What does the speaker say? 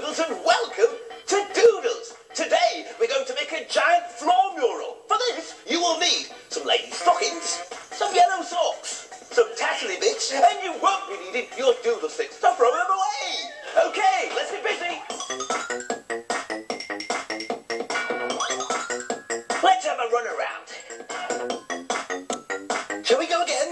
Doodles and welcome to Doodles. Today we're going to make a giant floor mural. For this you will need some lady stockings, some yellow socks, some tassely bits, and you won't be needing your doodle sticks to throw them away. Okay, let's get busy. Let's have a run around. Shall we go again?